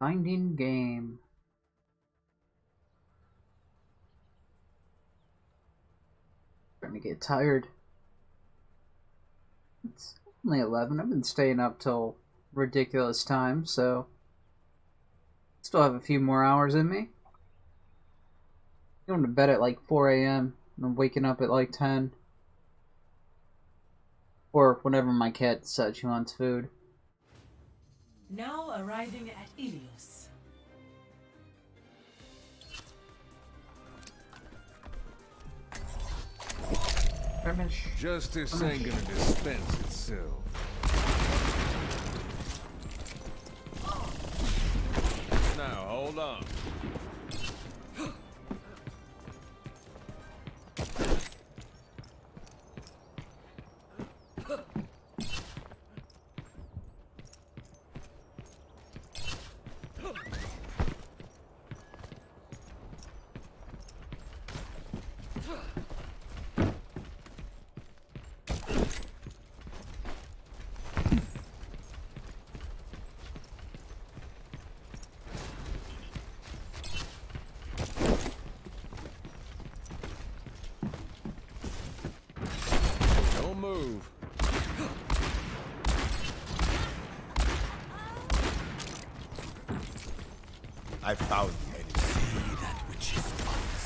Finding game. Starting to get tired. It's only 11. I've been staying up till ridiculous time, so still have a few more hours in me. Going to bed at like 4 a.m. and I'm waking up at like 10. Or whenever my cat decides she wants food. Now arriving at Ilios. Justice ain't gonna dispense itself. Now, hold on. Don't move. I found the enemy. See that which is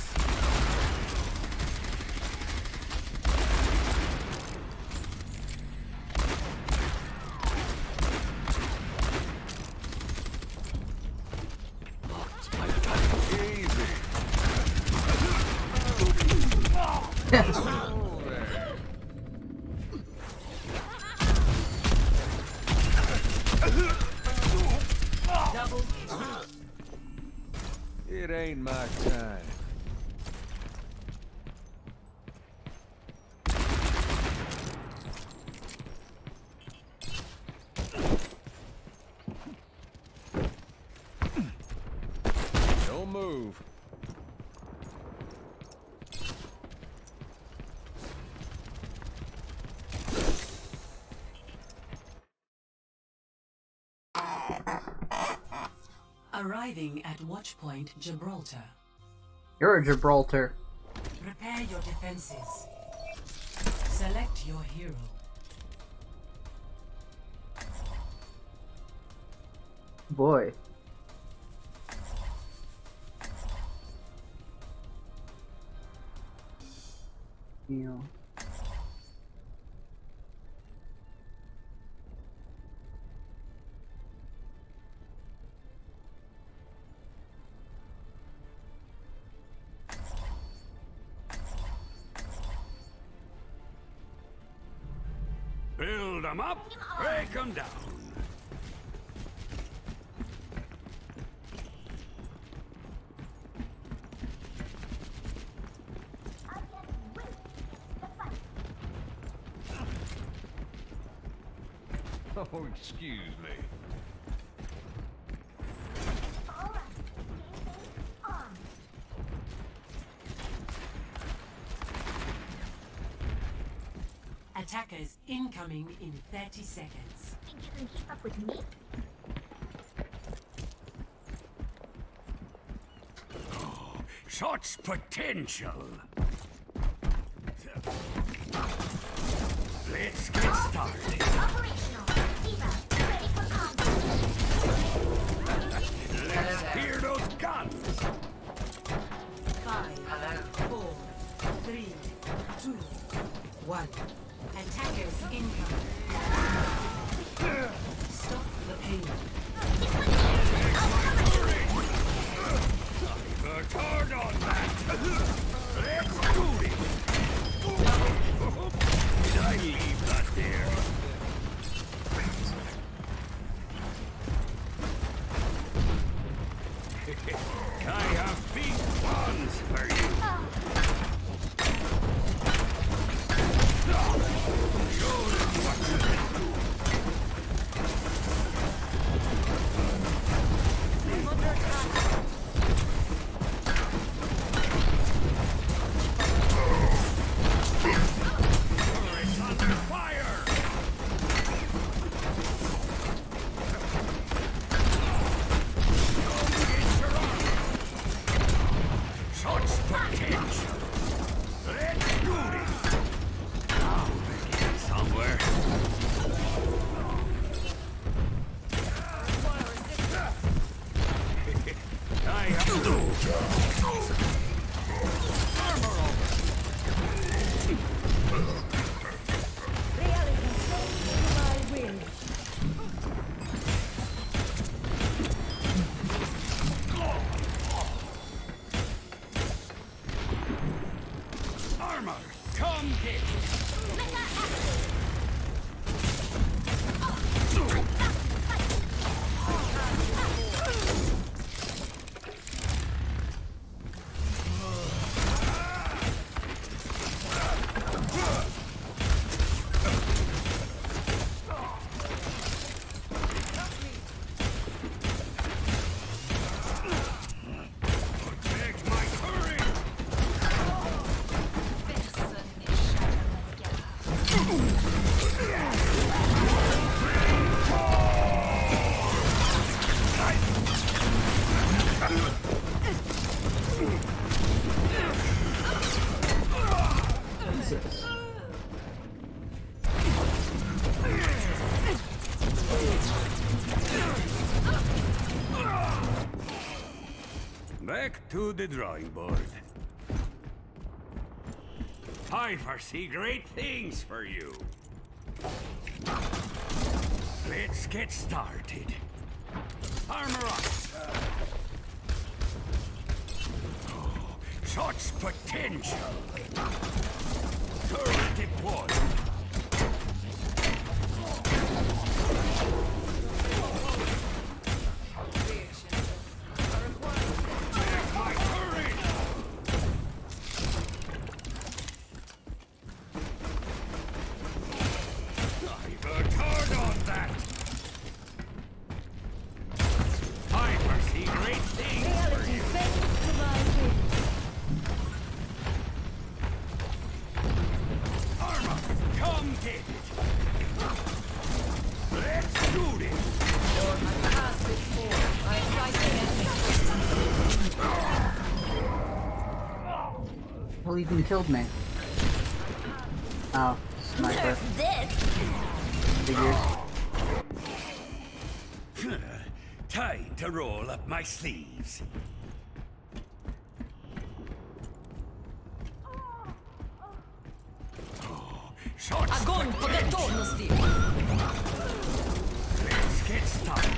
It ain't my time. Don't move. Arriving at Watchpoint Gibraltar. You're a Gibraltar. Prepare your defenses. Select your hero. Boy. You. Build them up, break them down. Oh, excuse me. Attackers incoming in 30 seconds. Think you can keep up with me? Such potential. Let's get started. Operational. Diva, ready for combat. Let's hear those guns. 5, 4, 3, 2, 1. Attackers incoming. Stop the payload. Worked hard on that. Let's do it. Did I leave that there? Back to the drawing board. I foresee great things for you. Let's get started. Armor up. Oh, such potential. Turret deployed. Take my turret! I've worked hard on that. I foresee great things for you. Armor, come get it. Let's do this. Well, he even killed me. Oh, sniper. Figures. Time to roll up my sleeves. Oh, shots Огонь по potential. готовности! Let's get started.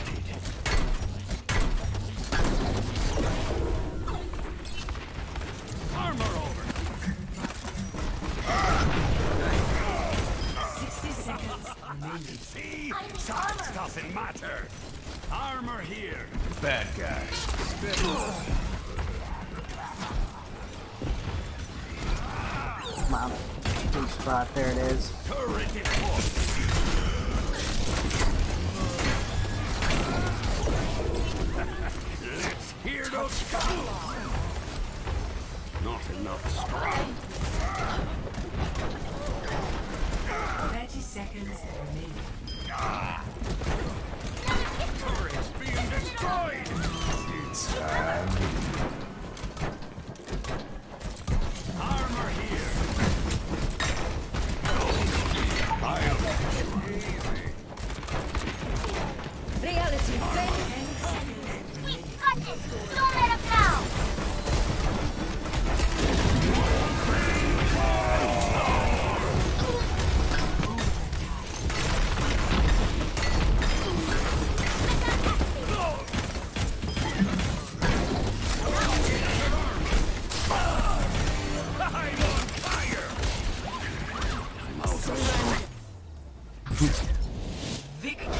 Armor over. 60 seconds remaining. See? Size doesn't matter. Armor here. Bad guy. Come on. Good spot. There it is. Turret deployed. Let's hear those guns. Not enough scrap. 30 seconds remaining. Turret's being destroyed. It's time. Armor here. I'll Reality fade. We got this! Don't let him down! I'm on fire. I'm out of Victory.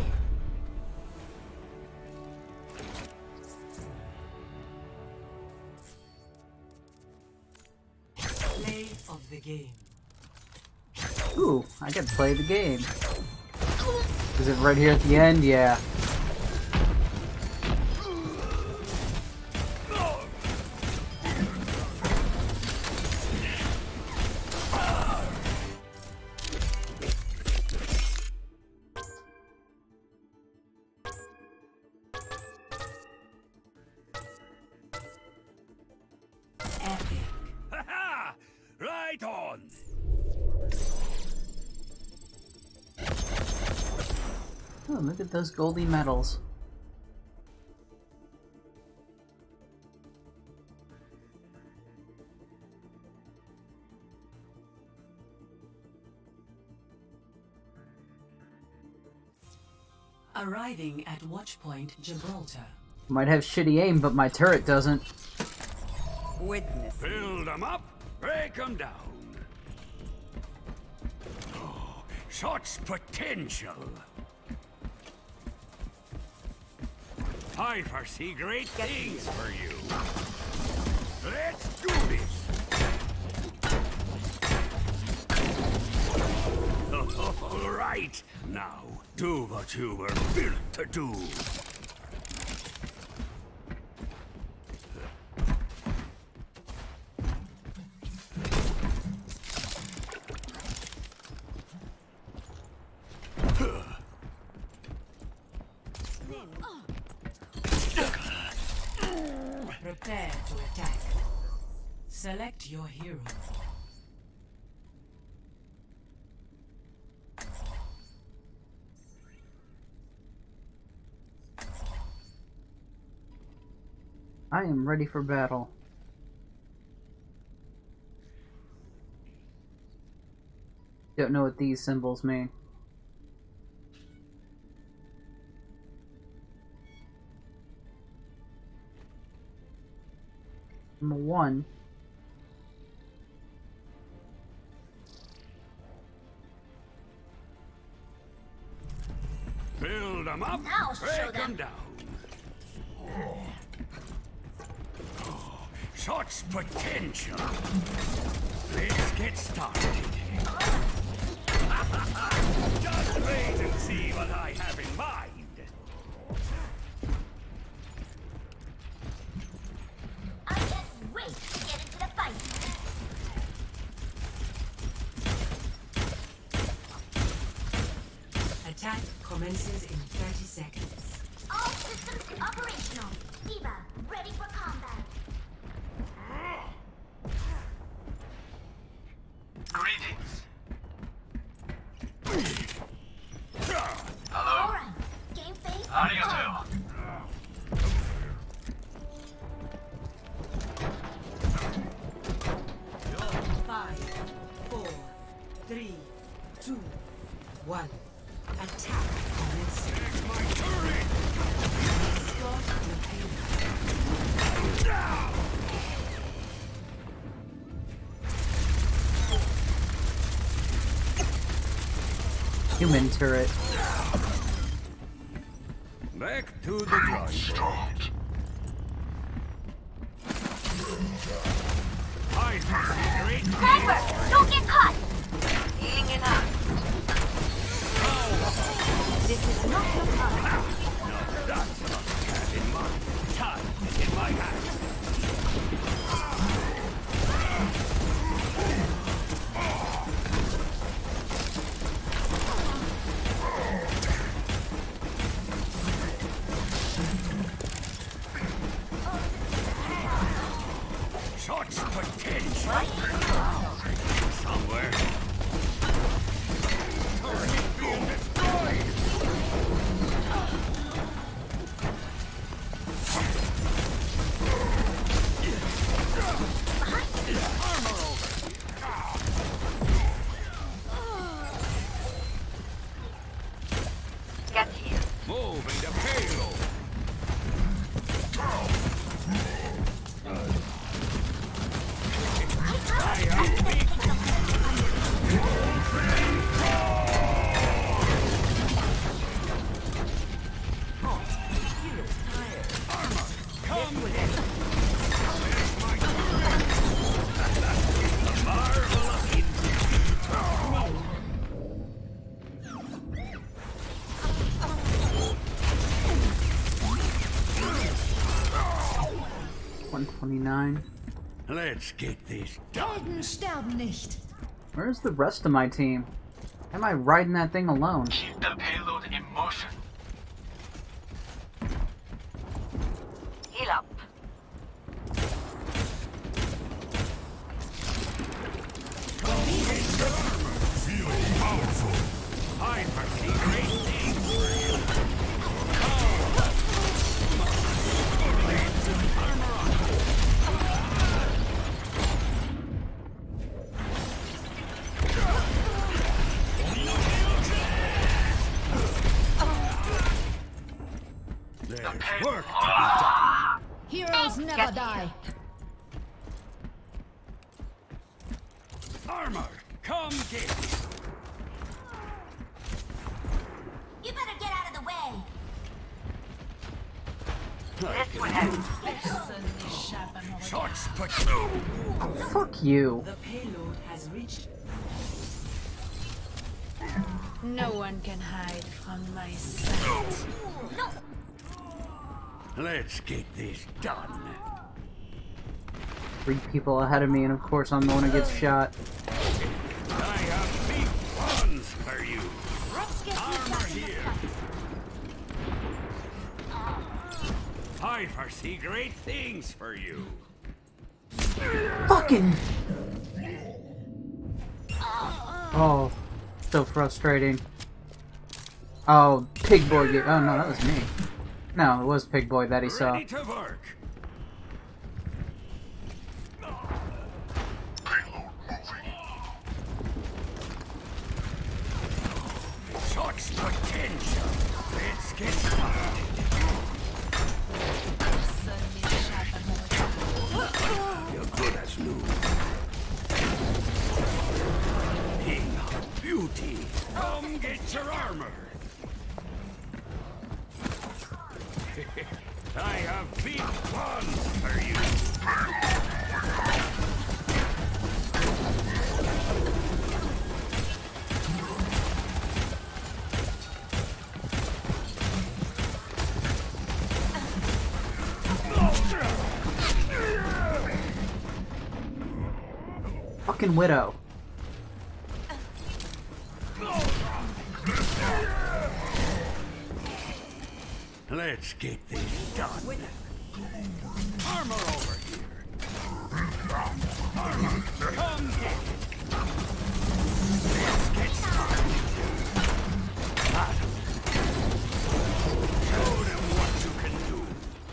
Play of the game. Ooh, I can play the game. Is it right here at the end? Yeah. Epic. Ha-ha! Right on. Oh, look at those goldy medals. Arriving at Watchpoint Gibraltar. Might have shitty aim, but my turret doesn't. Witness. Build them up, break them down. Oh, such potential. I foresee great things for you. Let's do this. All right, now do what you were built to do. Prepare to attack. Select your hero. I am ready for battle. Don't know what these symbols mean. Number 1. Build them up, Now show break them. them down. Such potential. Let's get started. Just wait and see what I have in mind. I can't wait to get into the fight. Attack commences in 30 seconds. All systems operational. Eva, ready for combat. Greetings. All right. Game phase. Arigato. Five, four, three, two, one. Attack commences. Start the payload. Human turret. Back to the drawing board. Hide my secret. Sniper, don't get caught. Healing it up. This is not your time. That's not cat in my time in my hand. Such potential. Somewhere. Turret being destroyed. Get here. Moving the payload. I am weak. Armor, come with it. There's my a marvel of intent. 129. Let's get this done. Helden sterben nicht. Where's the rest of my team? Why am I riding that thing alone? Keep the payload in motion. Heal up. Feeling powerful. I foresee great things. There's work to be done. Heroes never die. Armor, come get it. You better get out of the way. Shots put through. Fuck you. The payload has reached. No one can hide from my sight. Let's get this done. 3 people ahead of me, and of course I'm the one who gets shot. I have big plans for you. Let's get Armor here. I foresee great things for you. Fucking. Oh, so frustrating. Oh, Pig Boy. Oh no, that was me. No, it was Pig Boy that he saw. Ready to work. Such potential. Let's get started. You're good as new. King of beauty, come get your armor. I have big plans for you. Fucking Widow. Let's get this done. Armor over here. Armor. Come get it. Let's get started. Show them what you can do.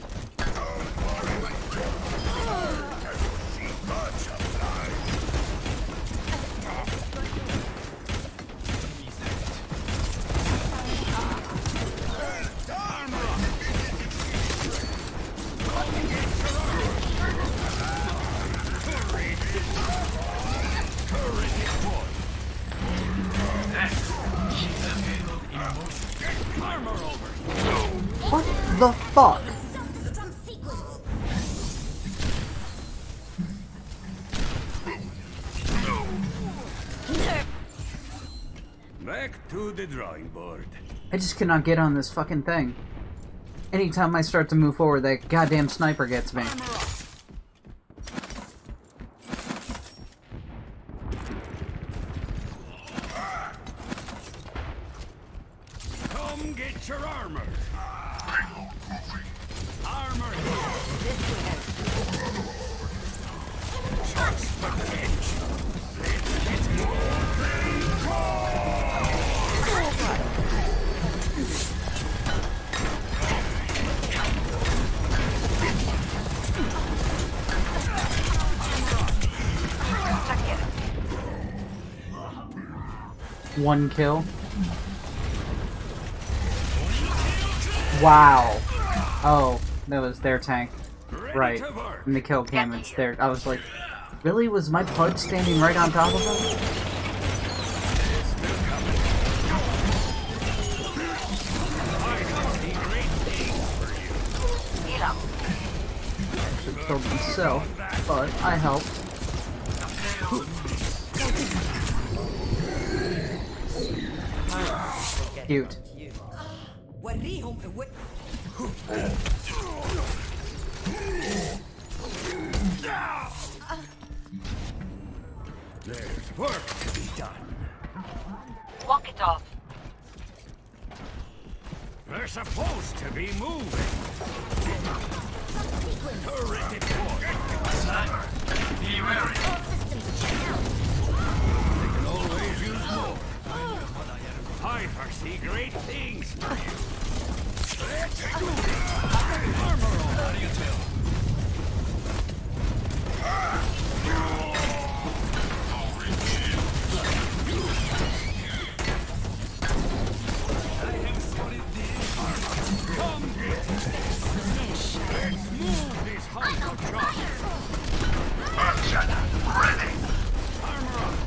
What the fuck? Back to the drawing board. I just cannot get on this fucking thing. Anytime I start to move forward, that goddamn sniper gets me. Come get your armor. Armor here. Just potential. Let's get moving. One kill. Wow. Oh, that was their tank. Right. And the kill came, it's there. I was like, really? Was my pud standing right on top of him? Should have killed himself, but I helped. Cute. There's work to be done. Walk it off. They're supposed to be moving. Turret deployed. Sniper, be wary. All systems checked out. They can always use more. I foresee great things for you. Let's do it. Armor on. How do you tell? I have spotted the come get this. Let's move this hunk of chalk. Ready. Armor up.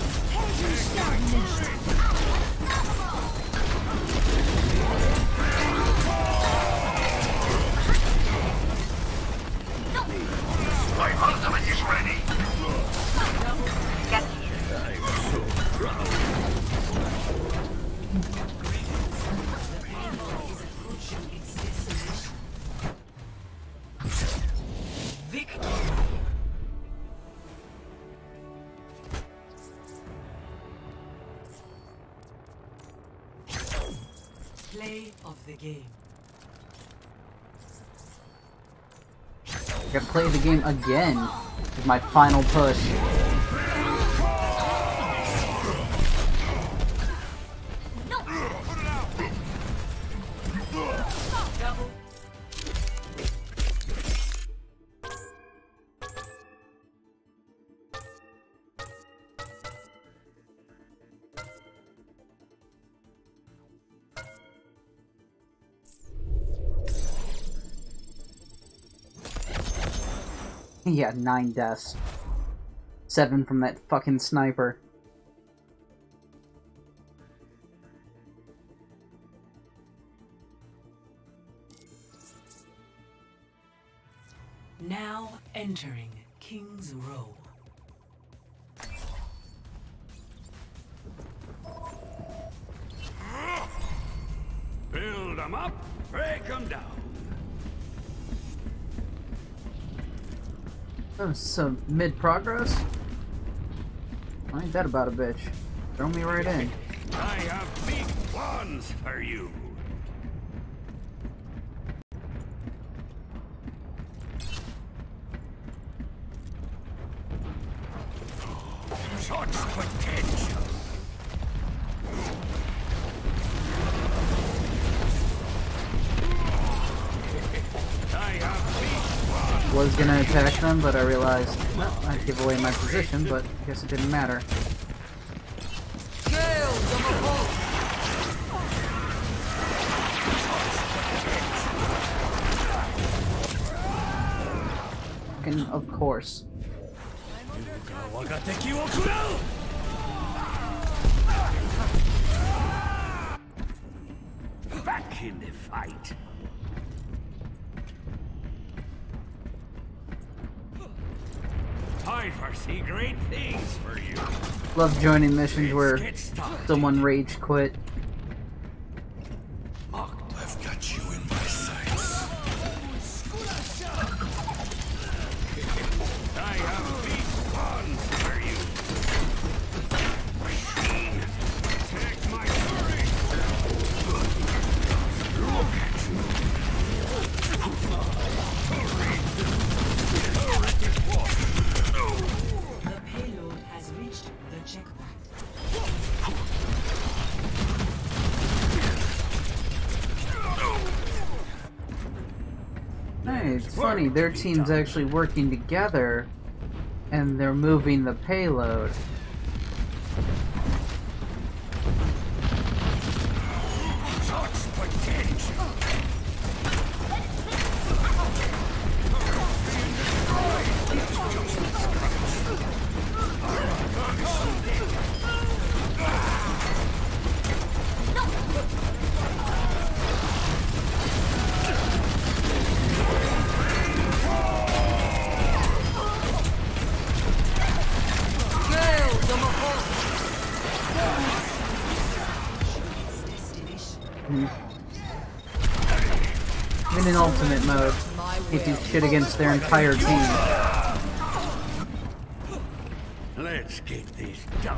My ultimate is ready. Get here. Victory. Play of the game. Gotta play the game again with my final push. Double. Yeah, 9 deaths. 7 from that fucking sniper. Now entering King's Row. Build them up, break them down. Oh, so mid-progress? Ain't that about a bitch? Throw me right in. I have big plans for you. Such potential. I have big plans. Was gonna attack them, but I realized, no, I'd give away my position, but I guess it didn't matter. Fucking, of course. Back in the fight. I foresee great things for you. Love joining missions where Get started. someone rage quit. I've got you in my sights. I have big plans for you. Machine, take my fury. Look at you. The payload has reached the checkpoint. Hey, it's funny, their team's actually working together, and they're moving the payload. Such potential. I'm in ultimate mode. Can't do shit against their entire team. Let's get this done.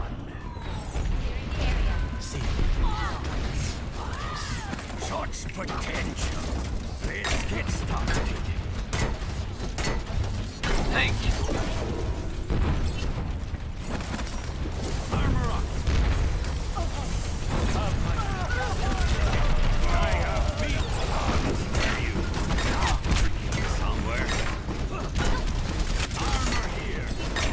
Such potential. Let's get started. Thank you. Armor up. I have big plans for you. Somewhere. Armor here.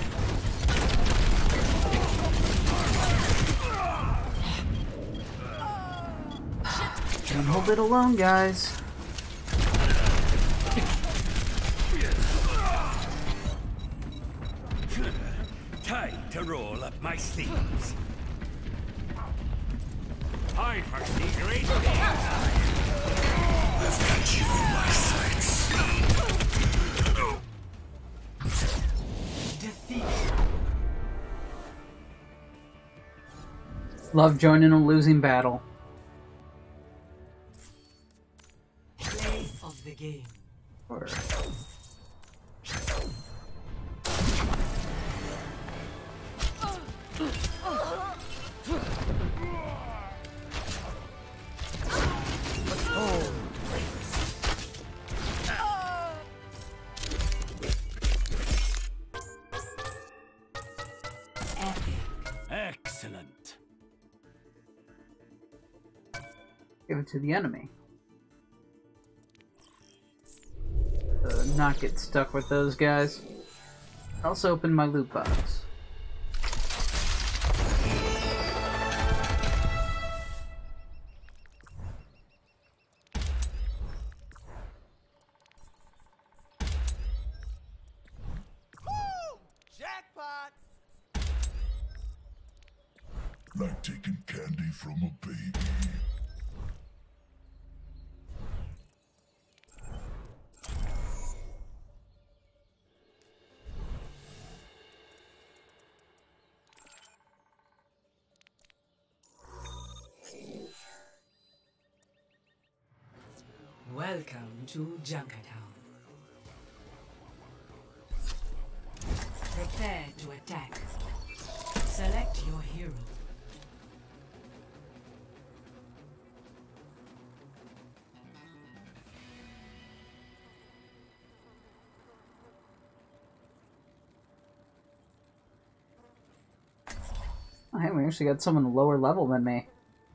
Can't hold it alone, guys. Time to roll up my sleeves. I foresee great things. I've got you in my sights. Defeat. Love joining a losing battle. Play of the game. Or Excellent. give it to the enemy. Not get stuck with those guys. Also open my loot box. robot! Like taking candy from a baby. Welcome to Junkertown. Prepare to attack. Select your hero. Hey, we actually got someone lower level than me.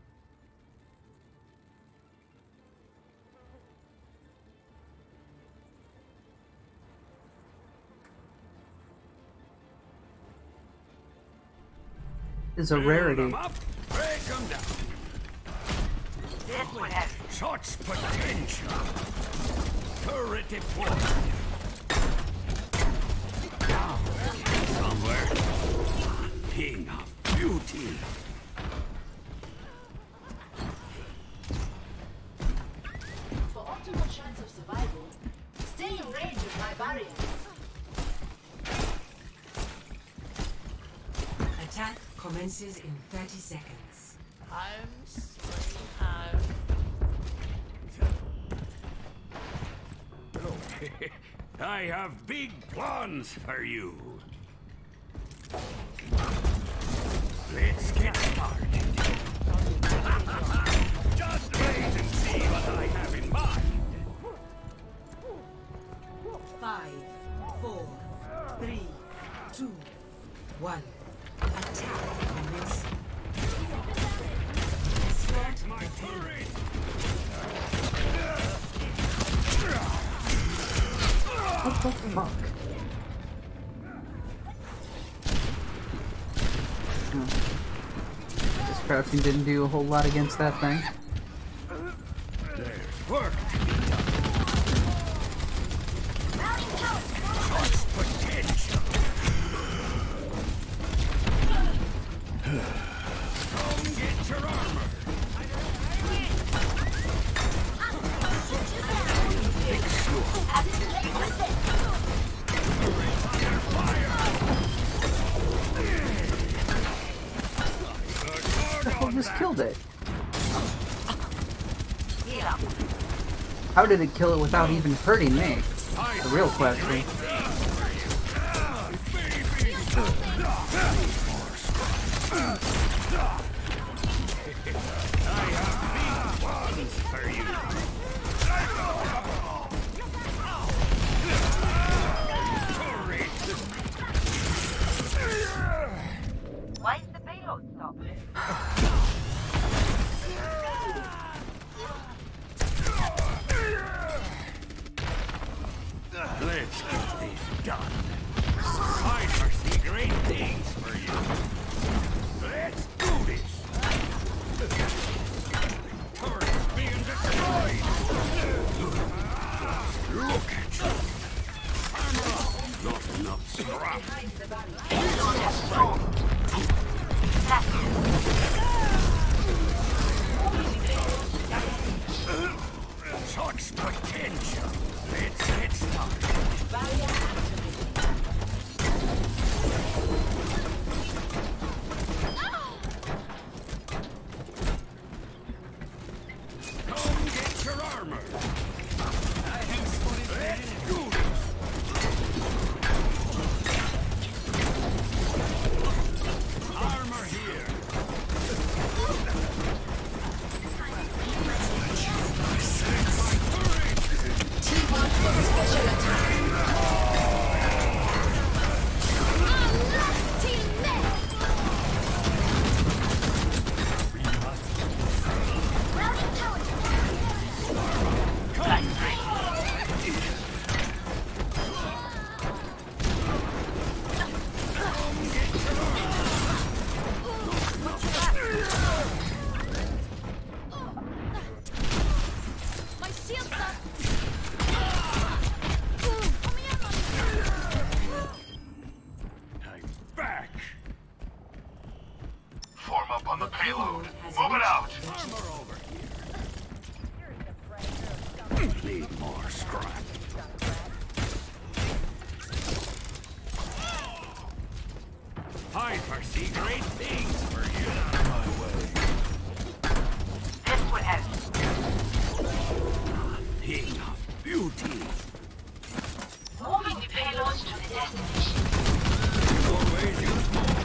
Is a rarity. Build 'em up, break 'em down. Such potential. Turret deployed. Now, somewhere. King of beauty. For optimal chance of survival, stay in range of my barriers. Attack commences in 30 seconds. I'm sweating hard. I have big plans for you. Let's get started. Just wait and see what I have in mind. 5, 4, 3, 2, 1. Attack commencing. Start My turret! What the fuck? This crouching didn't do a whole lot against that thing. There's work to be done. Such potential. Come get your armor. Oh, just killed it. How did it kill it without even hurting me? The real question. Why is the payload stopped? Let's get this done. I foresee great things for you. Let's do this. Turret's being destroyed. Look at you. Armor up. Not enough scrap. Such potential. Let's get started. Come get your armor. Let's do this. Armor here. Team up for special attack. Need more scrap. I foresee great things for you. My way. This will help. Thing of beauty. Moving the payloads to the destination. Always use more.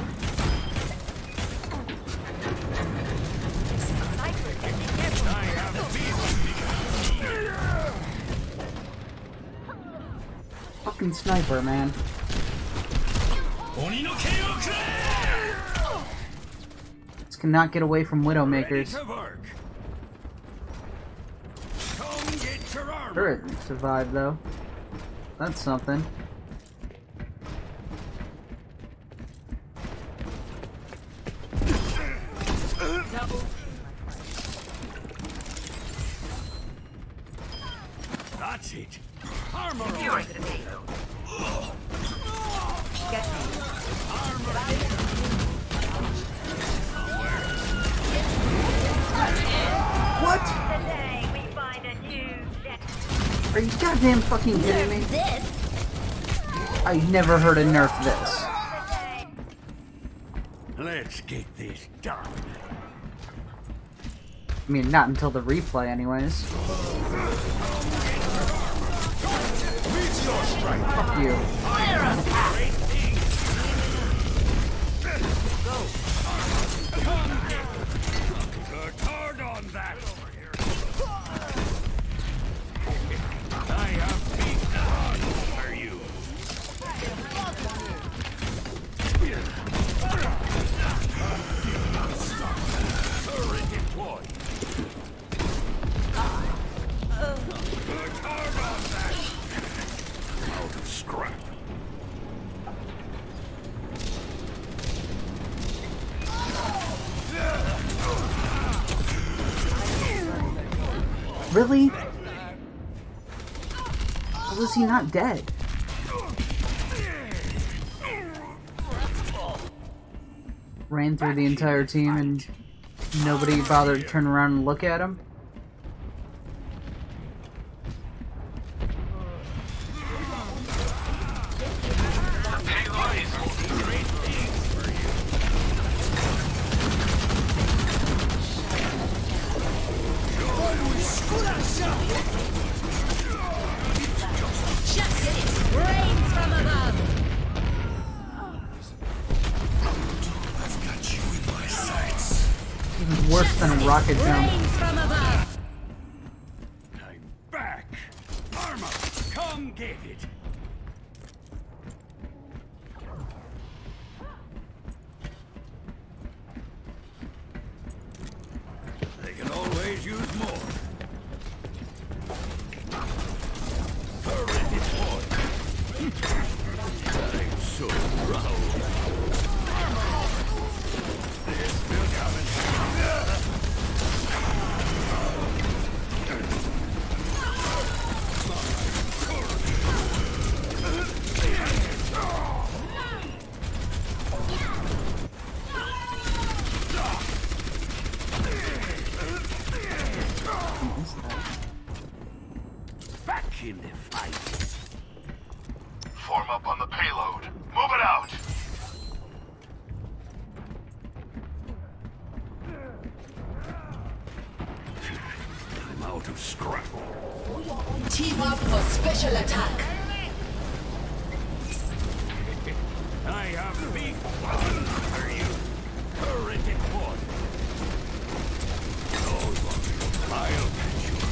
I have Fucking sniper, man. This cannot get away from Widowmakers. Turret survived though. That's something. That's it. Armor. Securing the payload. Get me. What? Today we find a new Are you goddamn fucking kidding me? I never heard a nerf this. Let's get this done. I mean, not until the replay, anyways. Fuck you. Work hard on that. I have big plans for you. Turret deployed. Work hard on that. Out of scrap. Really? How was he not dead? Ran through the entire team and nobody bothered to turn around and look at him? Even worse than a rocket jump. I'm back. Armor, come get it. They can always use more. Turret deployed. I'm so proud. They're still coming. Back in the fight. Form up on the payload. Move it out. I'm out of scrap. Team up for special attack. I have big plans for you. Turret deployed. I'll catch you.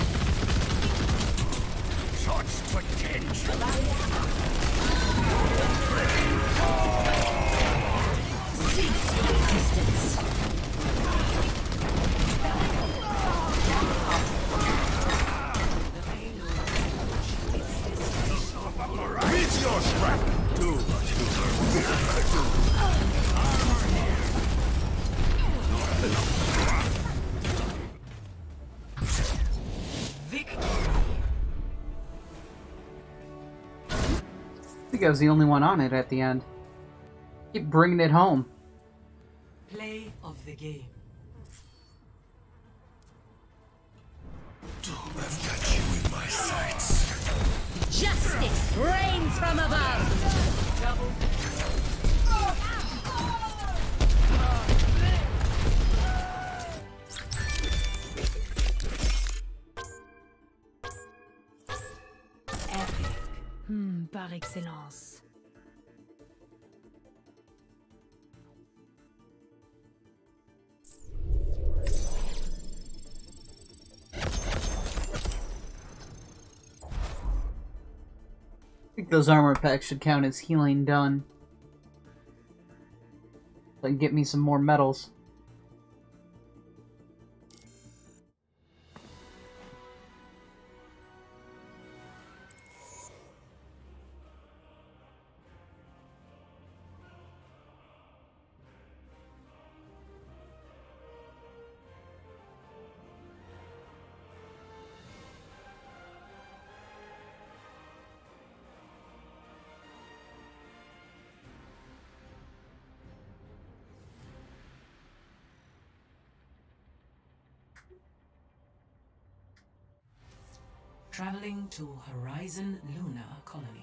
Such potential. Cease your resistance. Meteor strike. Too much. I think I was the only one on it at the end. Keep bringing it home. Play of the game. I've got you in my sights. Rains from above! Double. Epic. Par excellence. I think those armor packs should count as healing done. So I can get me some more medals. Traveling to Horizon Luna Colony.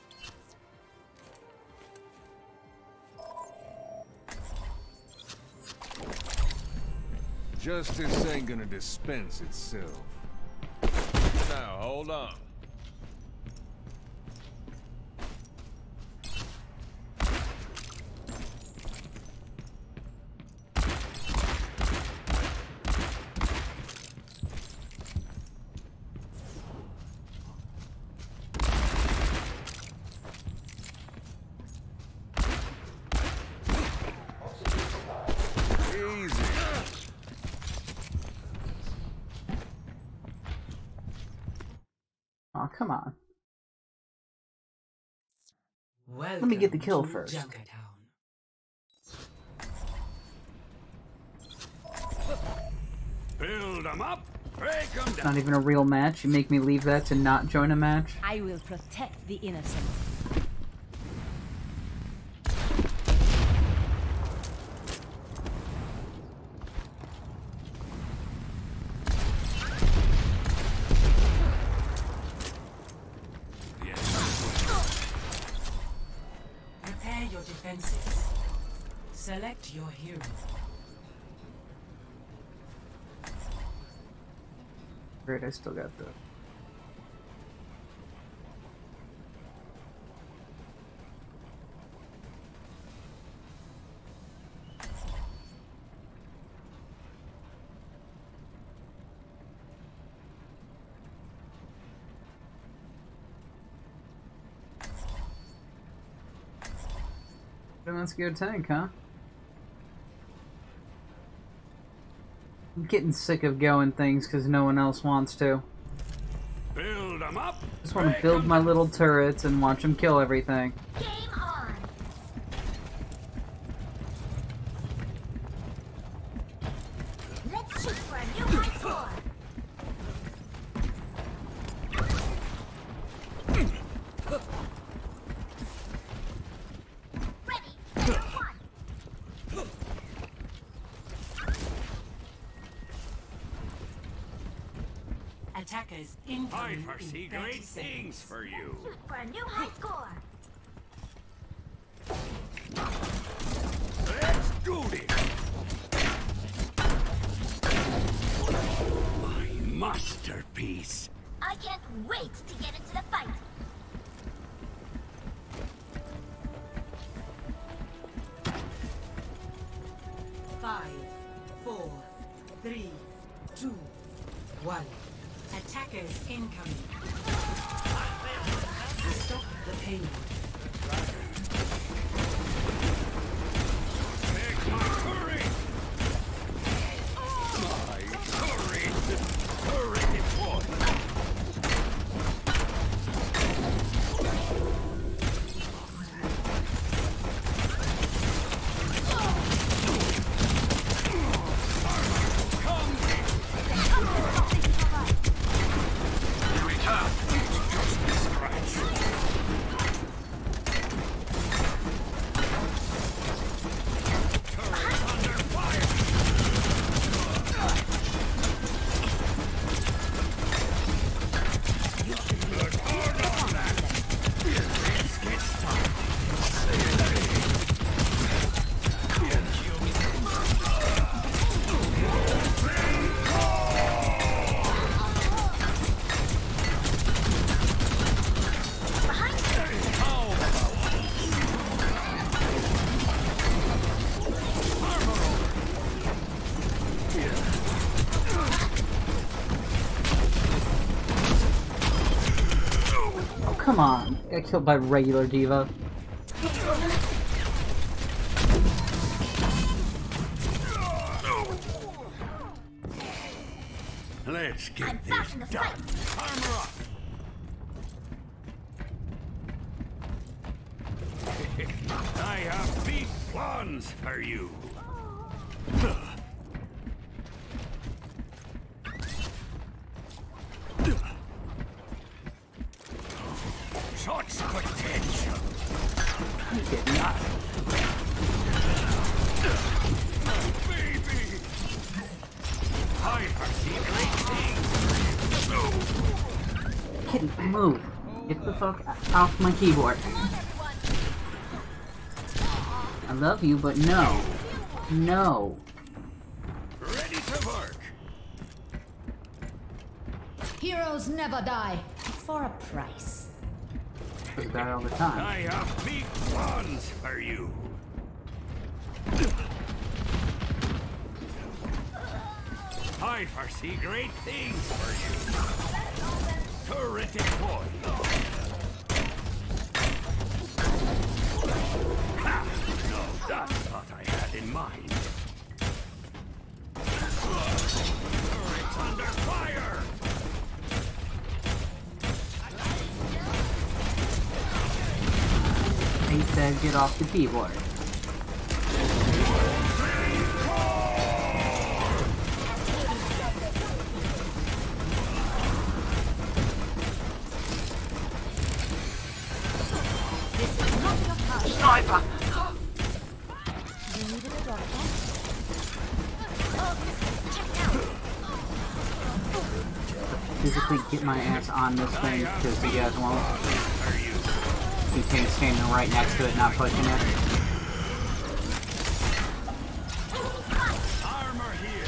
Justice ain't gonna dispense itself. Now, hold on. Oh, come on. Welcome me get the kill to first. Junkertown. Build them up, break them down. Not even a real match. You make me leave that to not join a match. I will protect the innocent. Prepare your defenses. Select your hero. Great, I still got the... Let's go tank, huh? I'm getting sick of going things because no one else wants to. Build them up. Just want to build my little turrets and watch them kill everything. Game on! Let's shoot for a new high score! Ready, one! Attackers I incoming foresee in 30 great seconds. things for you. Shoot for a new high score! Let's do this. My masterpiece. I can't wait to get into the fight! 5, 4, 3, 2, 1. Attackers incoming. Stop the payload. Take my turret. My turret. Turret deployed. come on. Got killed by regular D.Va. Let's get this done. Armor up. I have big plans for you. Such potential. Get not. Baby. I foresee great things. Kid, move. Get the fuck off my keyboard. I love you, but no. No. Ready to work. Heroes never die. For a price. I die all the time. I have big plans for you. I foresee great things for you. Turret deployed. Ha! No, that's what I had in mind. Turret's under fire! He said get off the keyboard. Sniper! Physically get my ass on this thing because you guys won't. You can't standing right next to it, not pushing it. Armor here.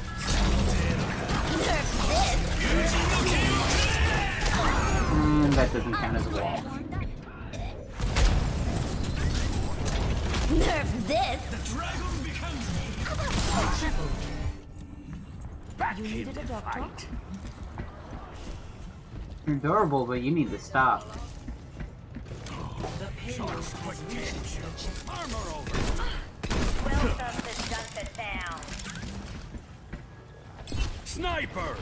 And that doesn't count as a wall. Nerf this! The dragon becomes back in the fight. You're adorable, but you need to stop. The payload has reached the checkpoint. Armor over. Welcome to Sunset Town. Sniper.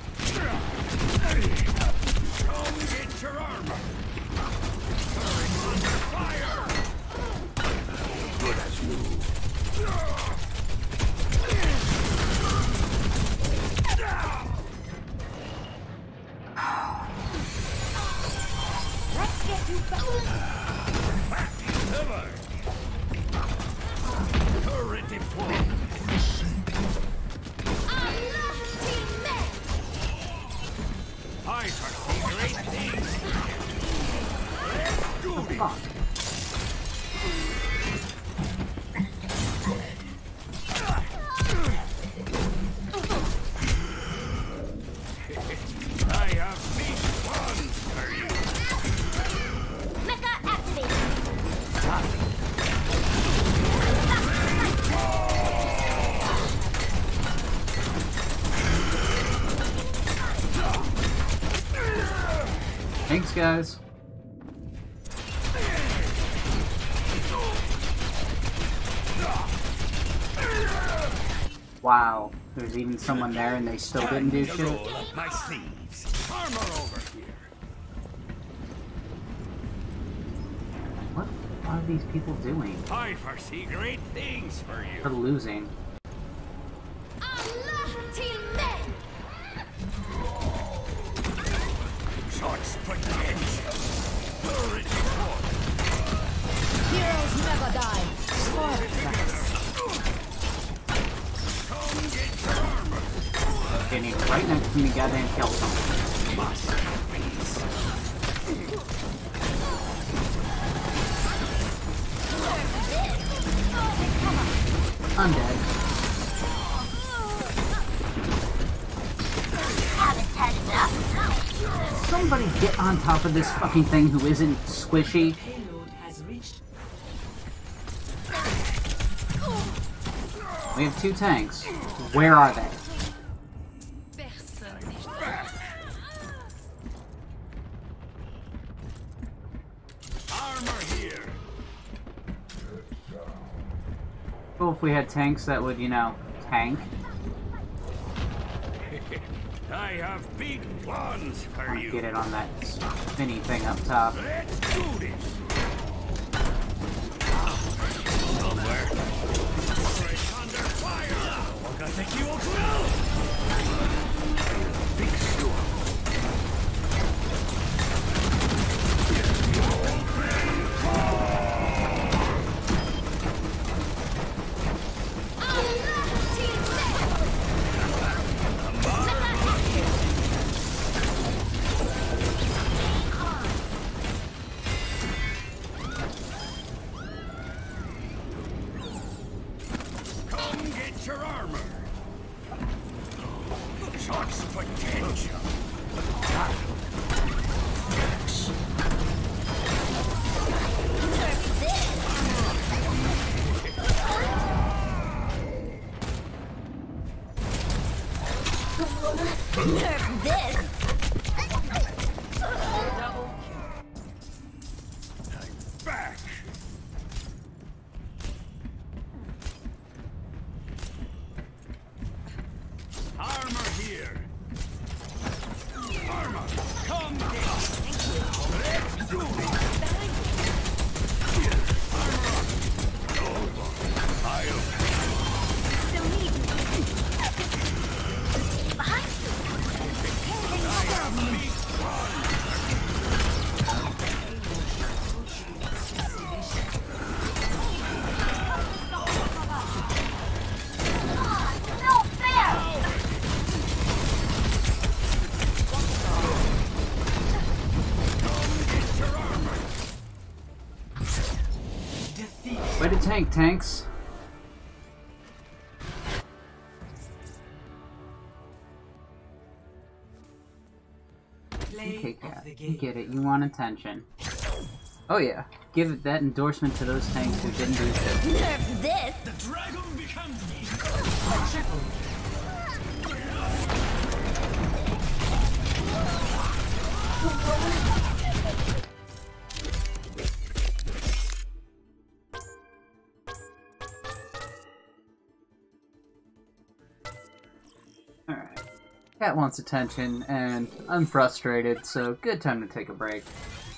Come get your armor. Turret under fire. Good as new. Let's get you back. Never. Turret deployed. I foresee great things. Let's do Fuck. I have big plans for you. Mecha activated. Thanks, guys. Wow, there's even someone there and they still didn't do Time to shit. roll up my sleeves. Armor over here. What are these people doing? I foresee great things for you. They're losing. Such potential. Turret deployed. Heroes never die. For a price. Come get your armor. Getting right next to me, goddamn kill someone. Masterpiece. I'm dead. Haven't had enough. Somebody get on top of this fucking thing who isn't squishy. Payload has reached. We have 2 tanks. Where are they? Cool if we had tanks that would, you know, tank. I have big plans for I want you. to get it on that spinny thing up top. Let's do this. Somewhere. Right under fire. Big storm. Come get your armor. Such potential. Nerf this! Back. Armor here. Armor, come get. Let's do this. Armor up. Over. I'll. Still need me. Behind I have big plans. no fair! Get your armor. Way to tank, tanks. Play Okay, of Cat, the you game. get it. You want attention. Oh yeah, give that endorsement to those tanks who didn't do shit. Nerf this! The dragon becomes me. Triple. Alright. Cat wants attention, and I'm frustrated, so good time to take a break.